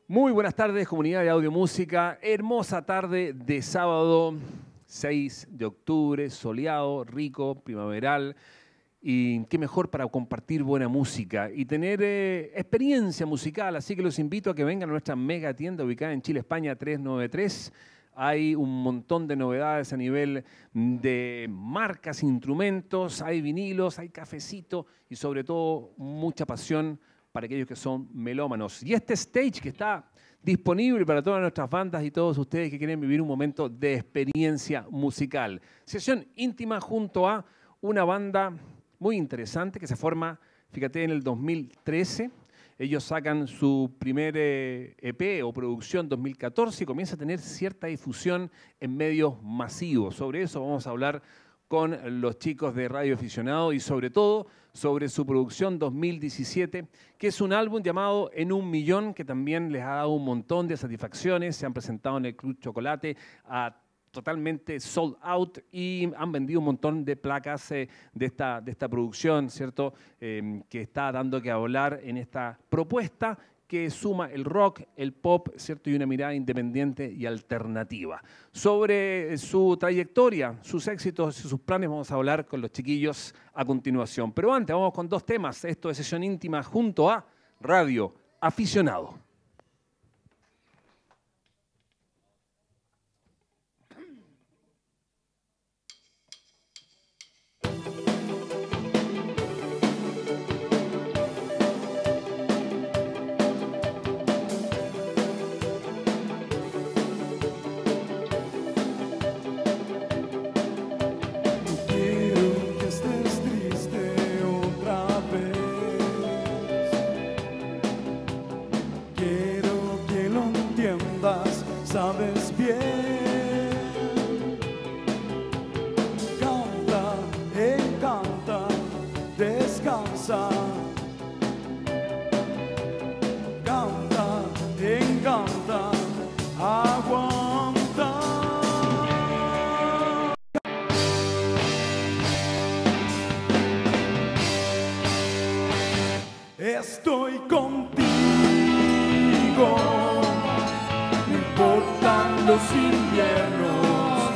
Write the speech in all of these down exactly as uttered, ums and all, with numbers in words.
Muy buenas tardes, comunidad de Audio Música. Hermosa tarde de sábado seis de octubre, soleado, rico, primaveral. Y qué mejor para compartir buena música y tener eh, experiencia musical. Así que los invito a que vengan a nuestra mega tienda ubicada en Chile, España trescientos noventa y tres. Hay un montón de novedades a nivel de marcas, instrumentos, hay vinilos, hay cafecito y sobre todo mucha pasión para aquellos que son melómanos. Y este stage que está disponible para todas nuestras bandas y todos ustedes que quieren vivir un momento de experiencia musical. Sesión íntima junto a una banda muy interesante que se forma, fíjate, en el dos mil trece. Ellos sacan su primer E P o producción dos mil catorce y comienza a tener cierta difusión en medios masivos. Sobre eso vamos a hablar con los chicos de Radio Aficionado y sobre todo sobre su producción dos mil diecisiete, que es un álbum llamado En un Millón, que también les ha dado un montón de satisfacciones. Se han presentado en el Club Chocolate a totalmente sold out y han vendido un montón de placas eh, de, esta, de esta producción, ¿cierto? Eh, que está dando que hablar en esta propuesta que suma el rock, el pop, ¿cierto? Y una mirada independiente y alternativa. Sobre su trayectoria, sus éxitos y sus planes vamos a hablar con los chiquillos a continuación. Pero antes vamos con dos temas. Esto es Sesión Íntima junto a Radio Aficionado. Sabes bien, canta, encanta, descansa, canta, encanta, aguanta. Estoy contigo. Importan los inviernos,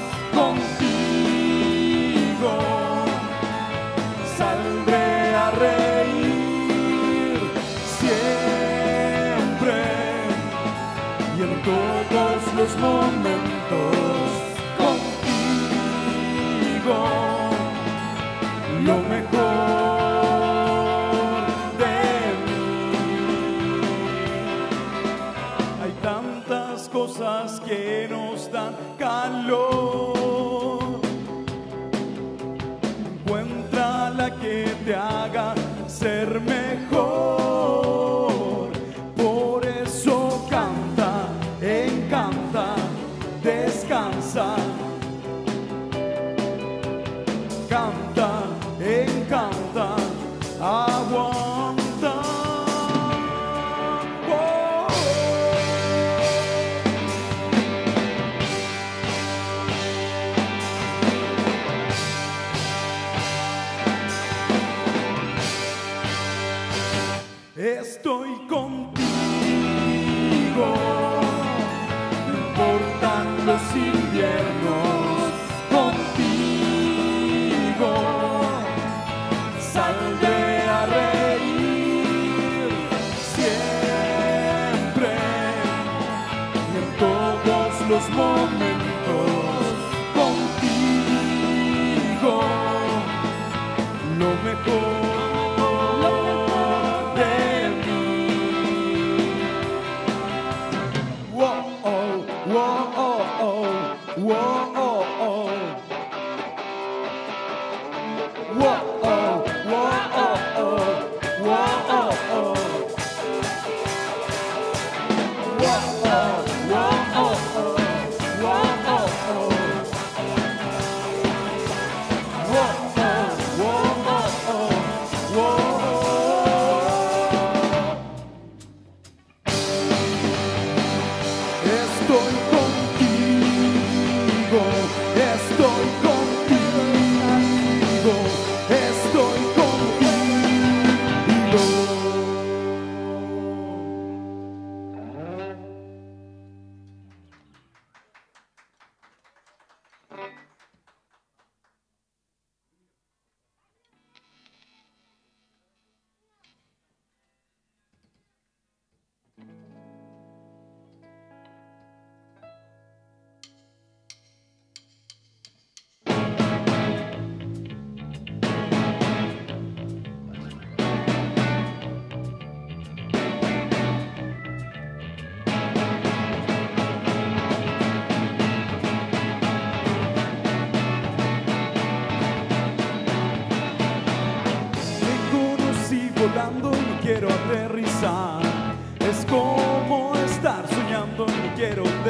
contigo saldré a reír siempre y en todos los momentos, contigo lo mejor. Cosas que nos dan calor. Encuentra la que te haga ser mejor. Por eso canta, encanta, descansa. Canta, encanta, aguanta. Estoy contigo, no importan los inviernos, contigo saldré a reír siempre y en todos los momentos, contigo lo mejor.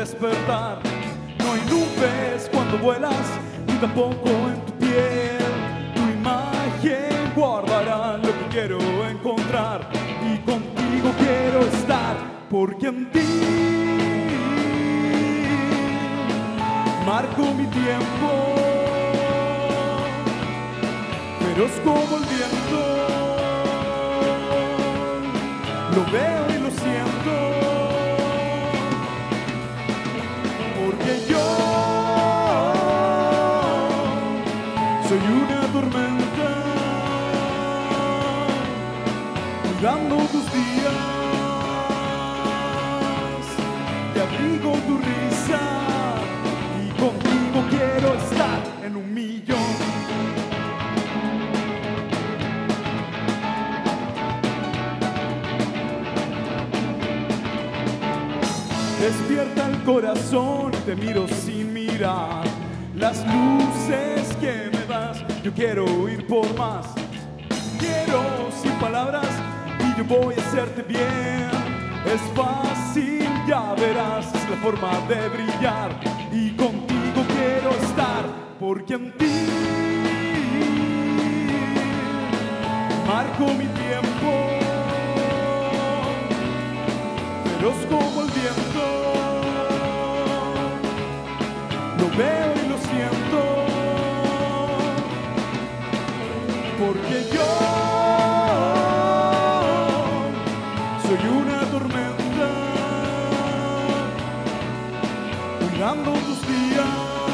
despertar. No hay nubes cuando vuelas, ni tampoco en tu piel. Tu imagen guardará lo que quiero encontrar, y contigo quiero estar, porque en ti marco mi tiempo, feroz como el viento, lo veo y lo siento, porque yo soy una tormenta, cuidando tus días, te abrigo tu risa, contigo quiero estar en un millón. Despierta el corazón, te miro sin mirar las luces que me das. Yo quiero ir por más, quiero sin palabras, y yo voy a hacerte bien. Es fácil, ya verás, es la forma de brillar, y contigo quiero estar, porque en ti marco mi tiempo, feroz como el viento, lo veo y lo siento, porque yo soy una tormenta, cuidando tus días,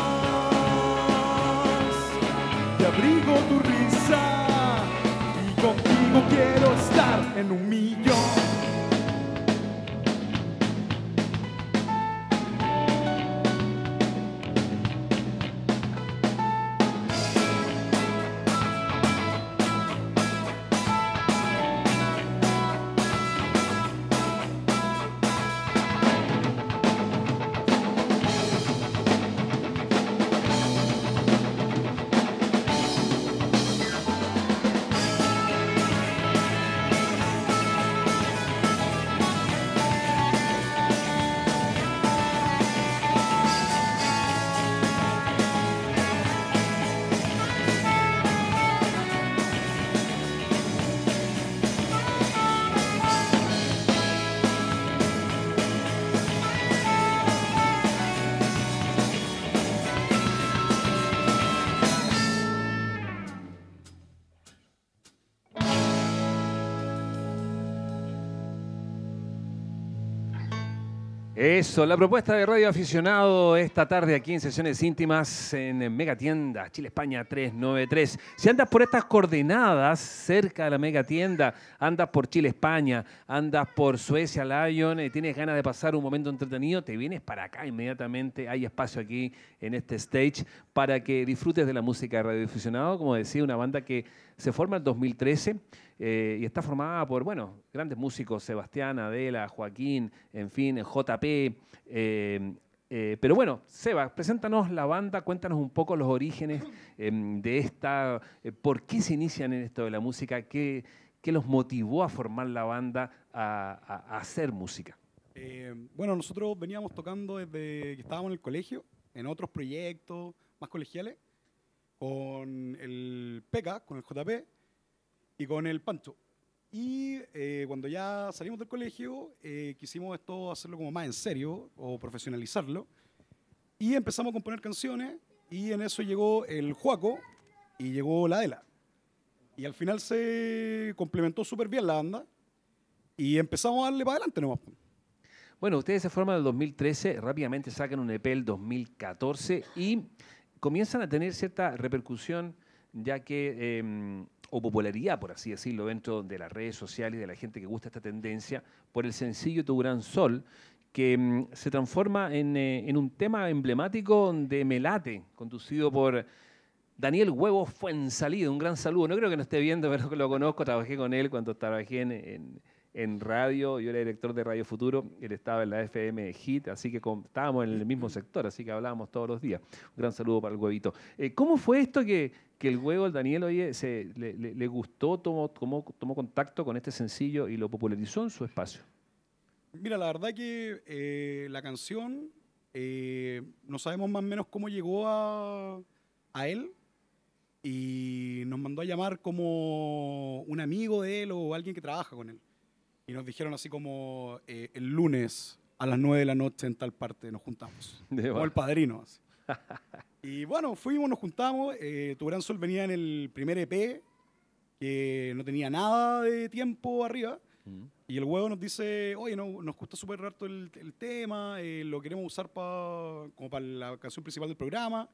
te abrigo tu risa, y contigo quiero estar en un millón. Eso, la propuesta de Radio Aficionado esta tarde aquí en Sesiones Íntimas en Megatienda, Chile, España trescientos noventa y tres. Si andas por estas coordenadas cerca de la Megatienda, andas por Chile, España, andas por Suecia, Lion, y tienes ganas de pasar un momento entretenido, te vienes para acá inmediatamente. Hay espacio aquí en este stage para que disfrutes de la música de Radio Aficionado. Como decía, una banda que se forma en dos mil trece. Eh, y está formada por, bueno, grandes músicos, Sebastián, Adela, Joaquín, en fin, J P. Eh, eh, pero bueno, Seba, preséntanos la banda, cuéntanos un poco los orígenes eh, de esta, eh, por qué se inician en esto de la música, qué, qué los motivó a formar la banda, a, a, a hacer música. Eh, bueno, nosotros veníamos tocando desde que estábamos en el colegio, en otros proyectos más colegiales, con el P K, con el J P, y con el Pancho. Y eh, cuando ya salimos del colegio, eh, quisimos esto hacerlo como más en serio, o profesionalizarlo, y empezamos a componer canciones, y en eso llegó el Juaco, y llegó la Adela. Y al final se complementó súper bien la banda, y empezamos a darle para adelante nomás. Bueno, ustedes se forman en el dos mil trece, rápidamente sacan un E P el dos mil catorce, y comienzan a tener cierta repercusión, ya que... Eh, o popularidad, por así decirlo, dentro de las redes sociales y de la gente que gusta esta tendencia, por el sencillo Tu Gran Sol, que mm, se transforma en, eh, en un tema emblemático de Melate, conducido por Daniel Huevo Fuenzalida. Un gran saludo. No creo que no esté viendo, pero que lo conozco. Trabajé con él cuando trabajé en, en, en radio. Yo era director de Radio Futuro. Él estaba en la F M Hit, así que con, estábamos en el mismo sector, así que hablábamos todos los días. Un gran saludo para el Huevito. Eh, ¿Cómo fue esto que, que el Huevo, el Daniel, oye, se, le, le, le gustó, tomó, tomó, tomó contacto con este sencillo y lo popularizó en su espacio? Mira, la verdad que eh, la canción eh, no sabemos más o menos cómo llegó a, a él y nos mandó a llamar como un amigo de él o alguien que trabaja con él. Y nos dijeron así como eh, el lunes a las nueve de la noche en tal parte nos juntamos. De Como va. el padrino. Así. Y bueno, fuimos, nos juntamos. Eh, Tu Gran Sol venía en el primer E P, que no tenía nada de tiempo arriba. Mm. Y el huevo nos dice, oye, no, nos gusta súper harto el, el tema, eh, lo queremos usar pa, como para la canción principal del programa.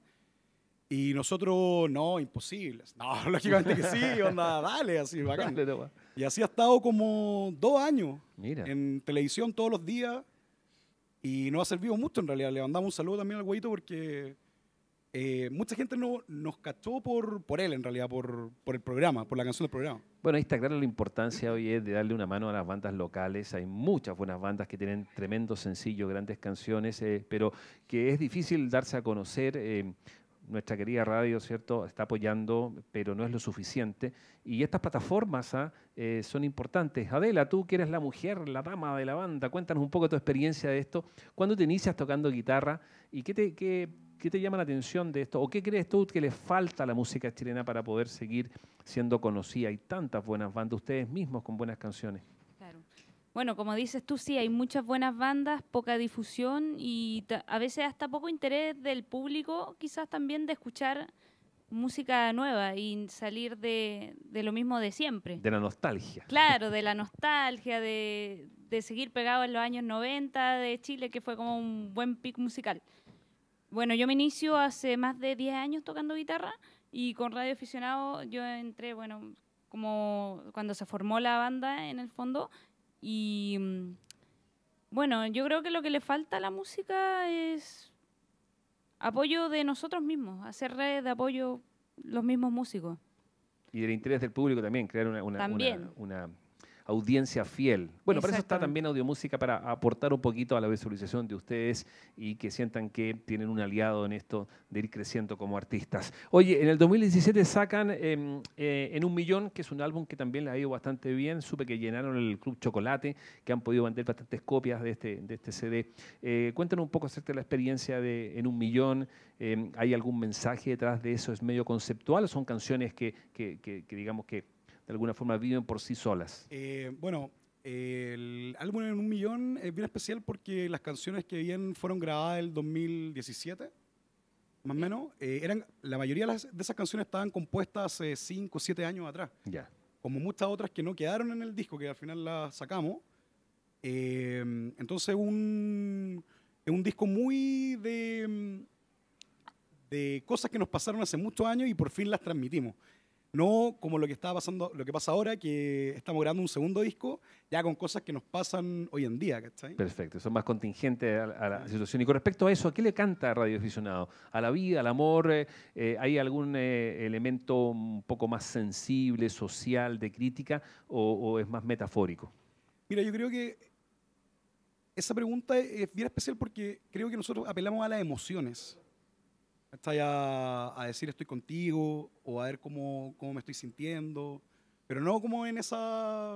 Y nosotros, no, imposible. No, lógicamente que sí, onda, dale, así, bacán. Dale, nomás. Y así ha estado como dos años Mira. en televisión todos los días. Y nos ha servido mucho en realidad. Le mandamos un saludo también al huevito porque eh, mucha gente no, nos cachó por, por él en realidad, por, por el programa, por la canción del programa. Bueno, ahí está clara la importancia hoy es de darle una mano a las bandas locales. Hay muchas buenas bandas que tienen tremendos sencillos, grandes canciones, eh, pero que es difícil darse a conocer. Eh, nuestra querida radio, ¿cierto?, está apoyando, pero no es lo suficiente. Y estas plataformas ¿ah? eh, son importantes. Adela, tú que eres la mujer, la dama de la banda, cuéntanos un poco tu experiencia de esto. ¿Cuándo te inicias tocando guitarra? ¿Y qué te, qué, qué te llama la atención de esto? ¿O qué crees tú que le falta a la música chilena para poder seguir siendo conocida? Hay tantas buenas bandas, ustedes mismos con buenas canciones. Claro. Bueno, como dices tú, sí, hay muchas buenas bandas, poca difusión y ta- a veces hasta poco interés del público, quizás también de escuchar música nueva y salir de, de lo mismo de siempre. De la nostalgia. Claro, de la nostalgia, de, de seguir pegado en los años noventa de Chile, que fue como un buen pic musical. Bueno, yo me inicio hace más de diez años tocando guitarra y con Radio Aficionado yo entré, bueno, como cuando se formó la banda en el fondo. Y mm, bueno, yo creo que lo que le falta a la música es apoyo de nosotros mismos, hacer redes de apoyo los mismos músicos. Y del interés del público también, crear una, una, También. una, una audiencia fiel. Bueno, para eso está Exactamente. también Audiomúsica, para aportar un poquito a la visualización de ustedes y que sientan que tienen un aliado en esto de ir creciendo como artistas. Oye, en el dos mil diecisiete sacan eh, eh, En un Millón, que es un álbum que también les ha ido bastante bien. Supe que llenaron el Club Chocolate, que han podido vender bastantes copias de este, de este C D. Eh, cuéntanos un poco acerca de la experiencia de En un Millón. Eh, ¿Hay algún mensaje detrás de eso? ¿Es medio conceptual o son canciones que, que, que, que digamos que de alguna forma viven por sí solas? Eh, bueno, eh, el álbum En un Millón es bien especial porque las canciones que bien fueron grabadas el dos mil diecisiete, más o menos, eh, eran, la mayoría de, las, de esas canciones estaban compuestas hace cinco o siete años atrás. Ya. Como muchas otras que no quedaron en el disco, que al final las sacamos. Eh, entonces un, es un disco muy de, de cosas que nos pasaron hace muchos años y por fin las transmitimos. No como lo que está pasando, lo que pasa ahora, que estamos grabando un segundo disco ya con cosas que nos pasan hoy en día, ¿cachai? Perfecto, son más contingentes a, a la situación. Y con respecto a eso, ¿a qué le canta Radio Aficionado? ¿A la vida, al amor? Eh, eh, ¿Hay algún eh, elemento un poco más sensible, social, de crítica, o, o es más metafórico? Mira, yo creo que esa pregunta es bien especial porque creo que nosotros apelamos a las emociones. ¿Cachai? A, a decir estoy contigo o a ver cómo, cómo me estoy sintiendo, pero no como en esa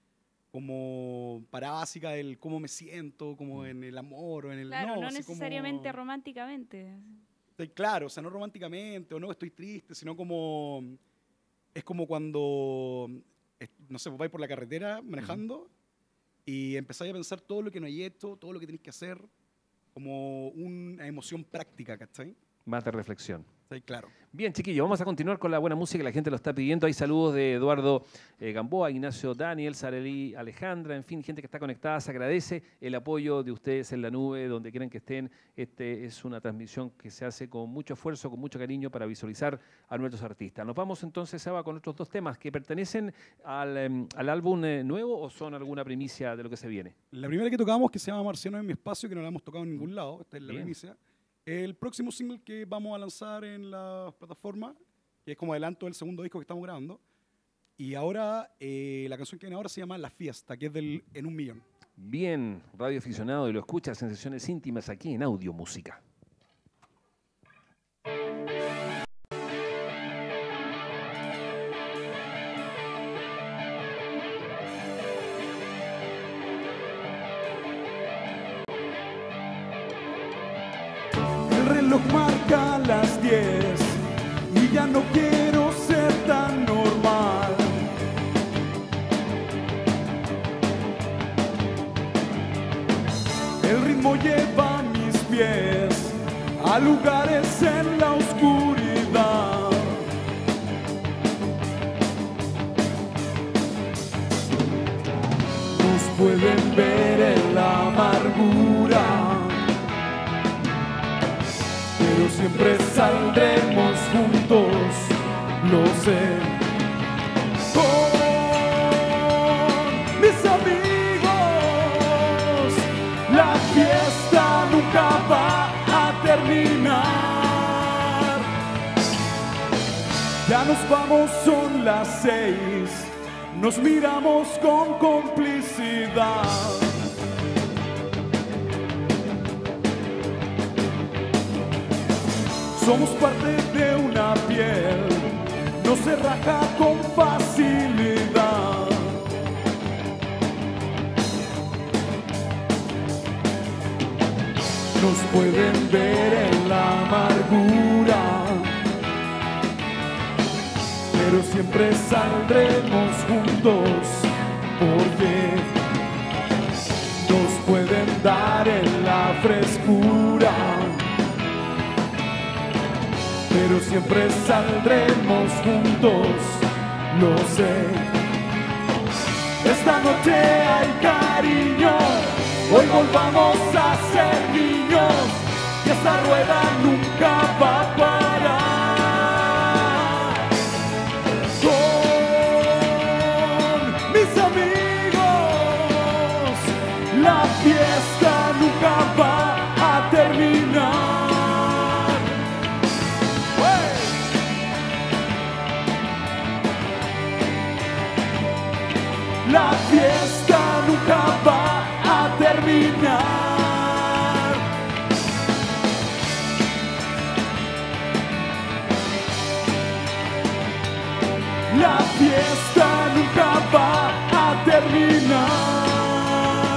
como para básica del cómo me siento, como en el amor o en el... Claro, no, así necesariamente como, románticamente. sí, claro, o sea, no románticamente o no estoy triste, sino como... Es como cuando, no sé, vais por la carretera manejando uh-huh. y empezáis a pensar todo lo que no hay hecho, todo lo que tenéis que hacer, como una emoción práctica, ¿cachai? Más de reflexión. Sí, claro. Bien, chiquillos, vamos a continuar con la buena música, la gente lo está pidiendo. Hay saludos de Eduardo eh, Gamboa, Ignacio Daniel, Sarelí Alejandra, en fin, gente que está conectada. Se agradece el apoyo de ustedes en la nube, donde quieran que estén. Este es una transmisión que se hace con mucho esfuerzo, con mucho cariño para visualizar a nuestros artistas. Nos vamos entonces, Seba, con otros dos temas que pertenecen al, eh, al álbum eh, nuevo o son alguna primicia de lo que se viene. La primera que tocamos, que se llama Marciano en mi espacio, que no la hemos tocado en ningún lado, esta es la Bien. primicia. El próximo single que vamos a lanzar en las plataformas, que es como adelanto del segundo disco que estamos grabando. Y ahora, eh, la canción que viene ahora se llama La Fiesta, que es del En un Millón. Bien, Radio Aficionado, y lo escuchas en sesiones íntimas aquí en Audiomúsica. El reloj marca las diez y ya no quiero ser tan normal. El ritmo lleva mis pies a lugares en la oscuridad. Nos pueden ver en la amargura, pero siempre saldremos juntos, lo sé. Con mis amigos, la fiesta nunca va a terminar. Ya nos vamos, son las seis, nos miramos con complicidad. Somos parte de una piel, no se raja con facilidad. Nos pueden ver en la amargura, pero siempre saldremos juntos, porque nos pueden dar en la frescura, pero siempre saldremos juntos, lo sé. Esta noche hay cariño, hoy volvamos a ser niños, y esta rueda nunca va a parar. Con mis amigos, la fiesta nunca va a terminar. La fiesta nunca va a terminar. La fiesta nunca va a terminar.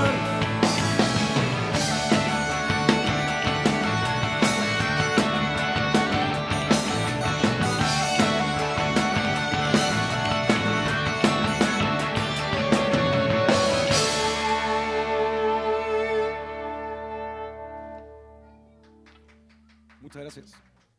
Muchas gracias.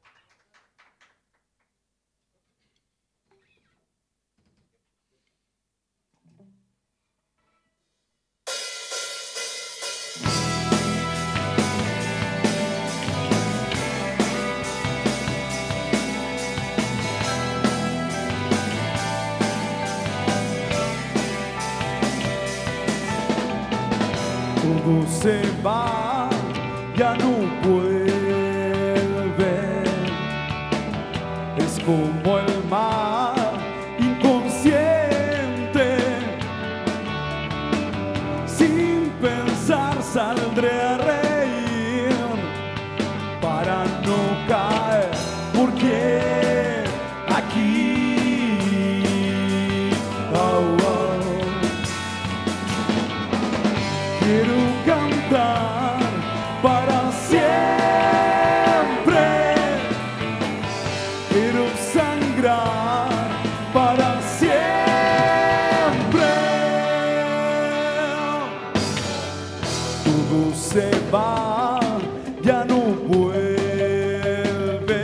Todo se va, ya no vuelve. Es como el mar inconsciente. Sin pensar saldré a reír para no caer, porque aquí oh, oh, quiero cantar para siempre, quiero sangrar para siempre. Todo se va, ya no vuelve.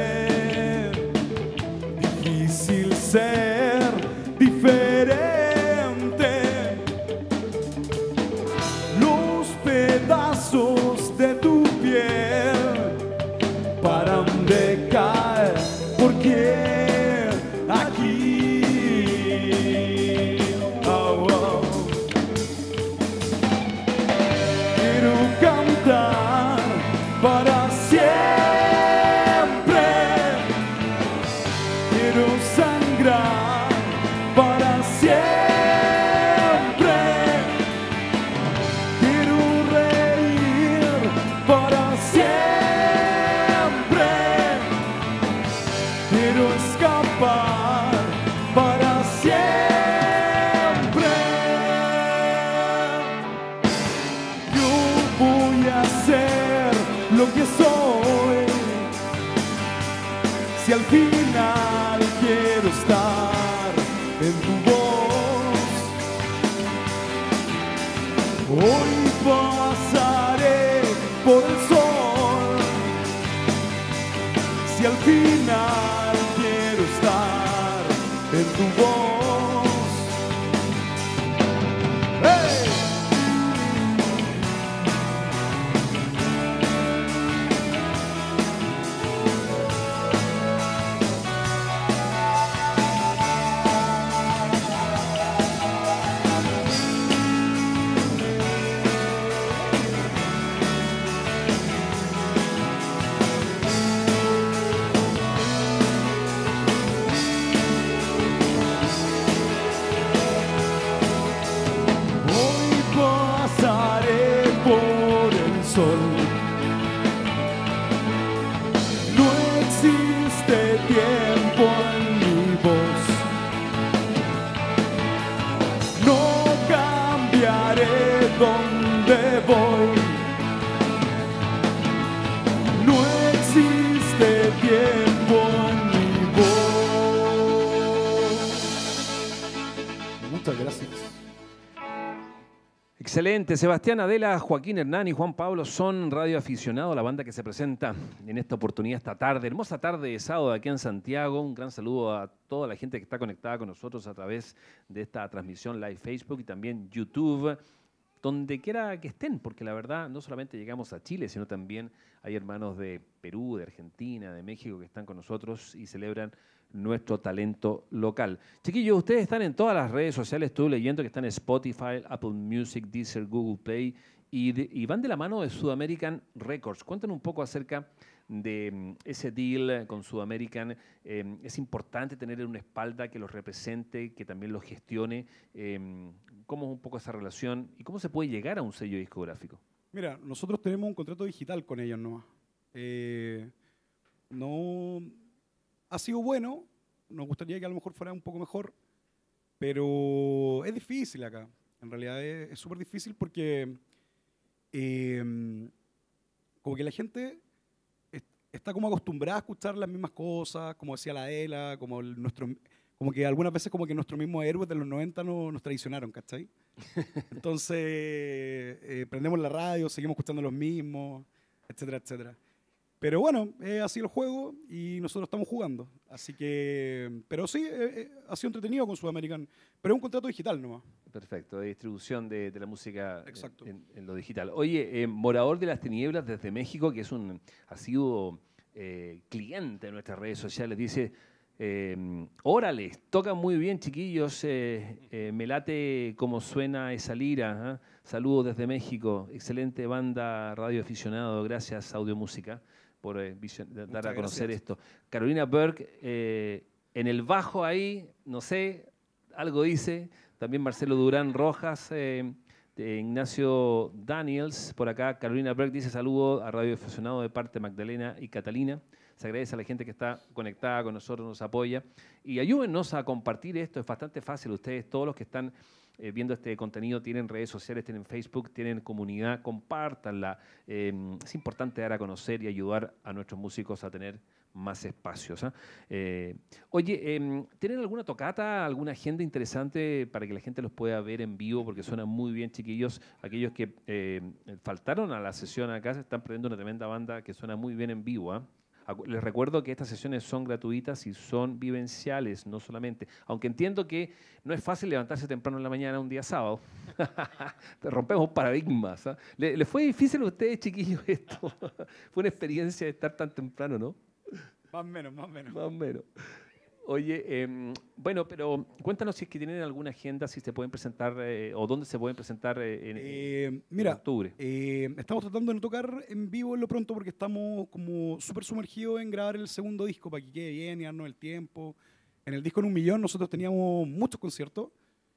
Difícil ser diferente. Los pedazos de tu piel paran de caer, porque aquí oh, oh, quiero cantar para siempre, quiero sangrar para siempre, quiero reír para siempre, quiero escapar para siempre. Yo voy a ser lo que soy, al final quiero estar en tu voz. Hoy pasaré por el sol. Si al final quiero estar en tu voz. ¡Hey! No existe tiempo en mi voz. No cambiaré donde voy. No existe tiempo en mi voz. Muchas gracias. Excelente. Sebastián Adela, Joaquín Hernán y Juan Pablo son Radio Aficionado, la banda que se presenta en esta oportunidad esta tarde, hermosa tarde de sábado aquí en Santiago. Un gran saludo a toda la gente que está conectada con nosotros a través de esta transmisión live Facebook y también YouTube, donde quiera que estén, porque la verdad no solamente llegamos a Chile, sino también hay hermanos de Perú, de Argentina, de México que están con nosotros y celebran nuestro talento local. Chiquillos, ustedes están en todas las redes sociales, estuve leyendo que están en Spotify, Apple Music, Deezer, Google Play y, de, y van de la mano de Sudamerican Records. Cuéntanos un poco acerca de um, ese deal con Sudamerican. Eh, es importante tener una espalda que los represente, que también los gestione. Eh, ¿Cómo es un poco esa relación y cómo se puede llegar a un sello discográfico? Mira, nosotros tenemos un contrato digital con ellos nomás. Eh, no... Ha sido bueno, nos gustaría que a lo mejor fuera un poco mejor, pero es difícil acá. En realidad es súper difícil porque eh, como que la gente est está como acostumbrada a escuchar las mismas cosas, como decía la Ela, como, el, nuestro, como que algunas veces como que nuestros mismos héroes de los noventa no, nos traicionaron, ¿cachai? Entonces eh, prendemos la radio, seguimos escuchando los mismos, etcétera, etcétera. Pero bueno, eh, ha sido el juego y nosotros estamos jugando. Así que, pero sí, eh, eh, ha sido entretenido con Sudamerican. Pero es un contrato digital nomás. Perfecto, de distribución de, de la música Exacto. en, en lo digital. Oye, eh, Morador de las Tinieblas desde México, que es un ha sido eh, cliente de nuestras redes sociales, dice, eh, órale, tocan muy bien, chiquillos, eh, eh, me late cómo suena esa lira. ¿eh? Saludos desde México, excelente banda Radio Aficionado, gracias Audio Música por eh, vision, dar Muchas a conocer gracias. esto. Carolina Burke, eh, en el bajo ahí, no sé, algo dice. También Marcelo Durán Rojas, eh, de Ignacio Daniels, por acá. Carolina Burke dice saludo a Radio Aficionado de parte de Magdalena y Catalina. Se agradece a la gente que está conectada con nosotros, nos apoya. Y ayúdennos a compartir esto, es bastante fácil. Ustedes, todos los que están Eh, viendo este contenido, tienen redes sociales, tienen Facebook, tienen comunidad, compártanla. Eh, es importante dar a conocer y ayudar a nuestros músicos a tener más espacios. ¿eh? Eh, oye, eh, ¿tienen alguna tocata, alguna agenda interesante para que la gente los pueda ver en vivo? Porque suenan muy bien, chiquillos. Aquellos que eh, faltaron a la sesión acá se están perdiendo una tremenda banda que suena muy bien en vivo. ¿eh? Les recuerdo que estas sesiones son gratuitas y son vivenciales, no solamente. Aunque entiendo que no es fácil levantarse temprano en la mañana un día sábado. Te rompemos paradigmas. ¿eh? ¿Le, ¿Le fue difícil a ustedes, chiquillos, esto? Fue una experiencia de estar tan temprano, ¿no? Más o menos, más o menos. Más o menos. Oye, eh, bueno, pero cuéntanos si es que tienen alguna agenda, si se pueden presentar eh, o dónde se pueden presentar eh, en, Eh, mira, en octubre. eh, estamos tratando de no tocar en vivo en lo pronto porque estamos como súper sumergidos en grabar el segundo disco para que quede bien y darnos el tiempo. En el disco En un Millón nosotros teníamos muchos conciertos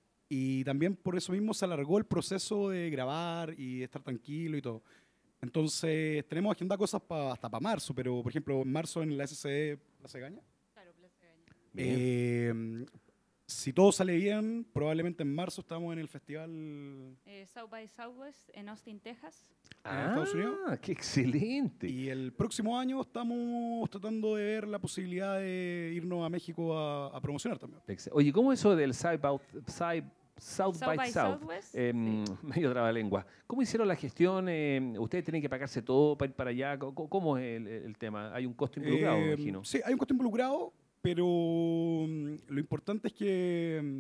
y también por eso mismo se alargó el proceso de grabar y estar tranquilo y todo. Entonces tenemos agendado cosas pa, hasta para marzo, pero por ejemplo en marzo en la S C D Plaza de Gaña. Claro, Plaza de Gaña. Eh, si todo sale bien, probablemente en marzo estamos en el festival Eh, South by Southwest en Austin, Texas. en Estados Unidos. Ah, qué excelente. Y el próximo año estamos tratando de ver la posibilidad de irnos a México a, a promocionar también. Ex- Oye, ¿cómo eso del Side by, Side- South, South by, by South? Southwest, Em, medio trabalengua. ¿Cómo hicieron la gestión? Em, ¿Ustedes tienen que pagarse todo para ir para allá? ¿Cómo, cómo es el, el tema? ¿Hay un costo involucrado, me Eh, imagino? Sí, hay un costo involucrado, pero mm, lo importante es que mm,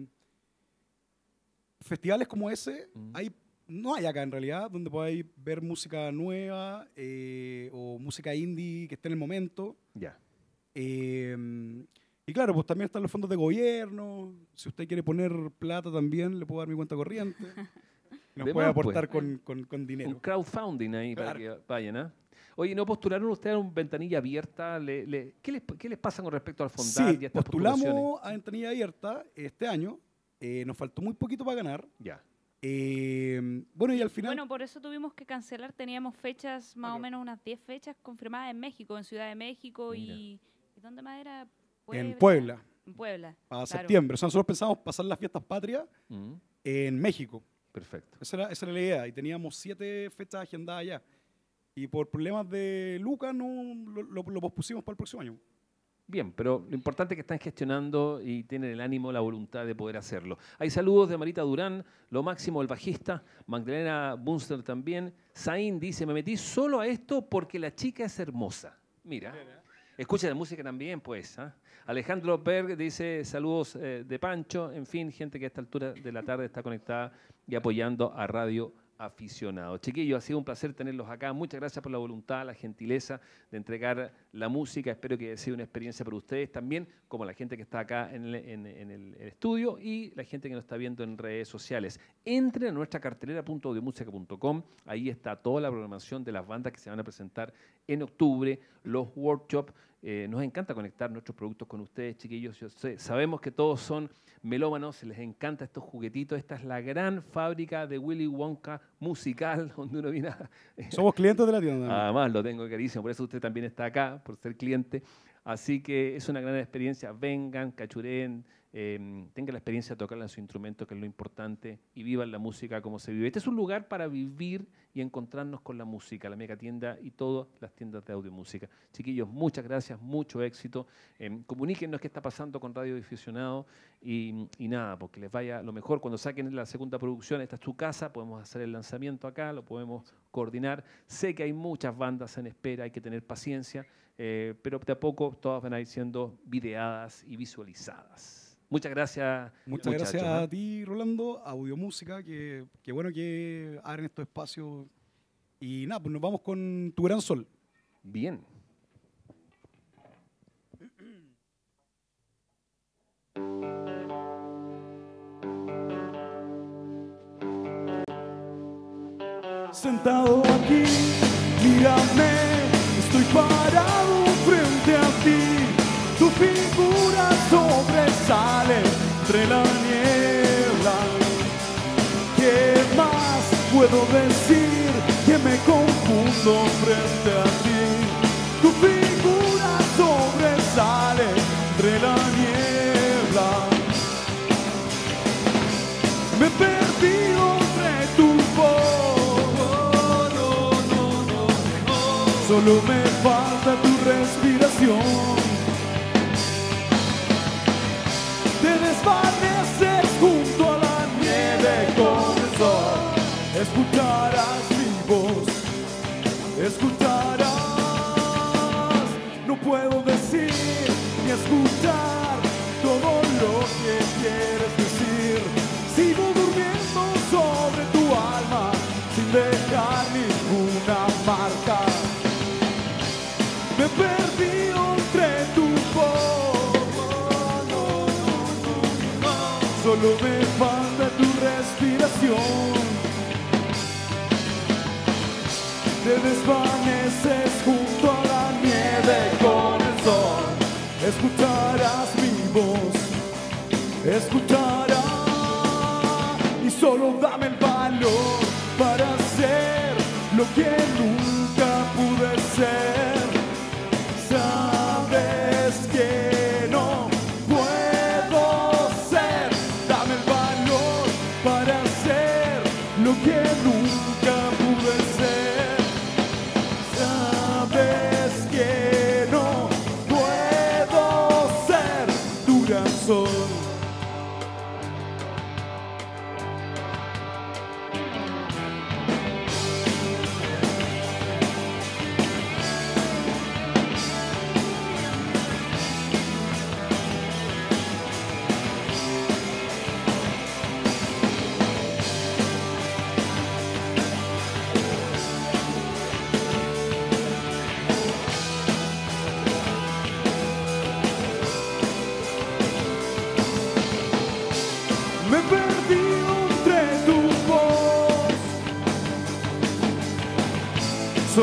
festivales como ese Mm. hay, no hay acá en realidad, donde podáis ver música nueva eh, o música indie que esté en el momento. Ya. Eh, y claro, pues también están los fondos de gobierno. Si usted quiere poner plata también, le puedo dar mi cuenta corriente. Nos De puede más, pues. aportar con, con- con Un dinero. crowdfunding ahí para Claro. que vayan, ¿ah? Oye, ¿no postularon ustedes a un ventanilla abierta? Le- le- ¿qué, les, ¿Qué les pasa con respecto al Fondar Sí, y a estas postulaciones? postulamos a ventanilla abierta este año. Eh, nos faltó muy poquito para ganar. Ya. Eh, bueno, y al final... Bueno, por eso tuvimos que cancelar. Teníamos fechas, más Ok. o menos unas diez fechas confirmadas en México, en Ciudad de México Mira. y... ¿y dónde más era? en Puebla, En Puebla. para claro. septiembre. O sea, nosotros pensamos pasar las fiestas patrias Mm, en México. perfecto. Esa era, esa era la idea. Y teníamos siete fechas agendadas ya. Y por problemas de Lucas no, lo, lo- lo pospusimos para el próximo año. Bien, pero lo importante es que están gestionando y tienen el ánimo, la voluntad de poder hacerlo. Hay saludos de Marita Durán, lo máximo el bajista, Magdalena Bunster también. Zain dice, me metí solo a esto porque la chica es hermosa. Mira, escucha la música también, pues. ¿ah? Alejandro Berg dice, saludos eh, de Pancho. En fin, gente que a esta altura de la tarde está conectada y apoyando a Radio Aficionado. Chiquillos, ha sido un placer tenerlos acá. Muchas gracias por la voluntad, la gentileza de entregar la música. Espero que haya sido una experiencia para ustedes también, como la gente que está acá en el, en- en el estudio y la gente que nos está viendo en redes sociales. Entren a nuestra cartelera punto audiomusica punto com. Ahí está toda la programación de las bandas que se van a presentar en octubre, los workshops. Eh, nos encanta conectar nuestros productos con ustedes, chiquillos. Yo sé, sabemos que todos son melómanos, les encanta estos juguetitos. Esta es la gran fábrica de Willy Wonka musical, donde uno viene a... Somos clientes de la tienda. Además, lo tengo carísimo, por eso usted también está acá, por ser cliente. Así que es una gran experiencia. Vengan, cachureen, eh, tengan la experiencia de tocar en su instrumento, que es lo importante, y vivan la música como se vive. Este es un lugar para vivir y encontrarnos con la música, la mega tienda y todas las tiendas de audio música. Chiquillos, muchas gracias, mucho éxito. Eh, comuníquenos qué está pasando con Radio Difusionado y, y nada, porque les vaya lo mejor. Cuando saquen la segunda producción, esta es tu casa, podemos hacer el lanzamiento acá, lo podemos coordinar. Sé que hay muchas bandas en espera, hay que tener paciencia, eh, pero de a poco todas van a ir siendo videadas y visualizadas. Muchas gracias. Muchas muchachos, gracias ¿ah? a ti, Rolando, a Audiomúsica, que, que bueno que abren estos espacios. Y nada, pues nos vamos con Tu Gran Sol. Bien. Sentado aquí, mírame, estoy parado frente a ti. Tu figura sobresale entre la niebla. ¿Qué más puedo decir? Que me confundo frente a ti. Tu figura sobresale entre la niebla. Me he perdido entre tu voz. No, no, no, no. Solo me falta tu respiración. Te desvaneces junto a la nieve con el sol. Escucharás mi voz, escucharás. No puedo decir ni escuchar todo lo que quieres decir. Sigo durmiendo sobre tu alma sin dejar ninguna marca. Me he perdido entre tu voz. Solo me falta tu respiración. Te desvaneces junto a la nieve con el sol. Escucharás mi voz, escucharás. Y solo dame el valor para ser lo que nunca pude ser. Sabes que no puedo ser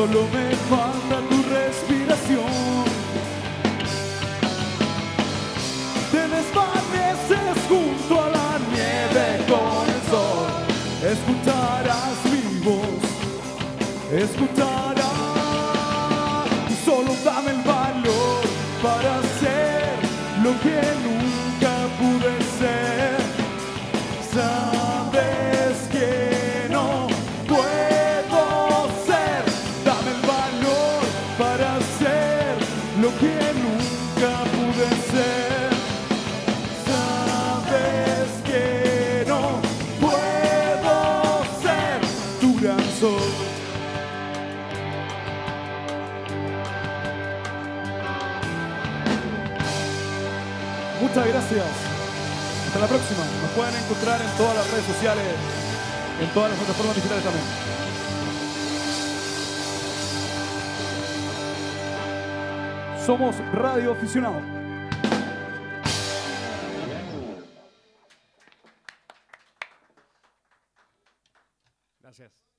solo me falta tu respiración. Te desvaneces junto a la nieve con el sol. Escucharás mi voz, escucharás. Y solo dame el valor para ser lo que nunca pude ser. Sabes que no puedo ser. Dame el valor para ser lo que nunca pude ser. Sabes que no puedo ser tu gran sol. Muchas gracias. Hasta la próxima. Nos pueden encontrar en todas las redes sociales, en todas las plataformas digitales también. Somos Radio Aficionado. Gracias.